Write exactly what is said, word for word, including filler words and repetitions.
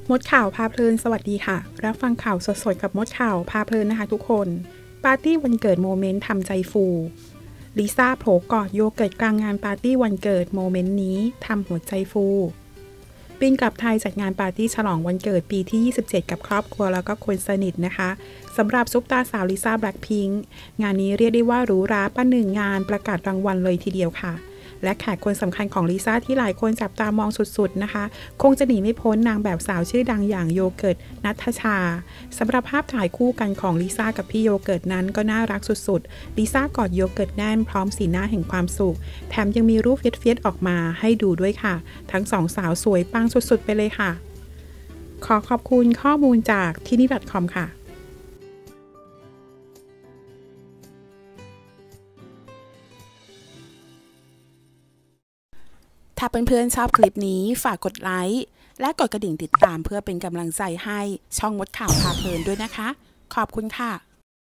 มดข่าวพาเพลินสวัสดีค่ะรับฟังข่าวสดๆกับมดข่าวพาเพลินนะคะทุกคนปาร์ตี้วันเกิดโมเมนต์ทำใจฟูลิซ่าโผล่กอดโยเกิร์ตกลางงานปาร์ตี้วันเกิดโมเมนต์นี้ทำหัวใจฟูบินกลับไทยจัดงานปาร์ตี้ฉลองวันเกิดปีที่ยี่สิบเจ็ดกับครอบครัวแล้วก็คนสนิทนะคะสำหรับซุปตาสาวลิซ่าแบล็คพิงค์งานนี้เรียกได้ว่าหรูหราประหนึ่งงานประกาศรางวัลเลยทีเดียวค่ะและแขกคนสำคัญของลิซ่าที่หลายคนจับตามองสุดๆนะคะคงจะหนีไม่พ้นนางแบบสาวชื่อดังอย่างโยเกิร์ตณัฐชาสำหรับภาพถ่ายคู่กันของลิซ่ากับพี่โยเกิร์ตนั้นก็น่ารักสุดๆลิซ่ากอดโยเกิร์ตแน่นพร้อมสีหน้าแห่งความสุขแถมยังมีรูปเฟียดๆออกมาให้ดูด้วยค่ะทั้งสองสาวสวยปังสุดๆไปเลยค่ะขอขอบคุณข้อมูลจากที่นี่ .com ค่ะถ้าเพื่อนๆชอบคลิปนี้ฝากกดไลค์และกดกระดิ่งติดตามเพื่อเป็นกำลังใจให้ช่องมดข่าวพาเพลินด้วยนะคะขอบคุณค่ะ